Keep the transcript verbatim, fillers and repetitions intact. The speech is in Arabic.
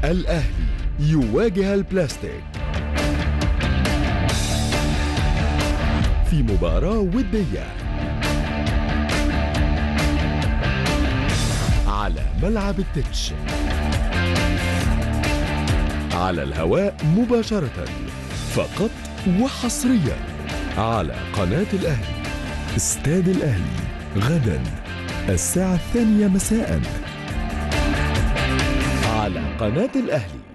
الأهلي يواجه البلاستيك في مباراة ودية على ملعب التتش على الهواء مباشرة فقط وحصريا على قناة الأهلي. استاد الأهلي غدا الساعة الثانية مساء على قناة الأهلي.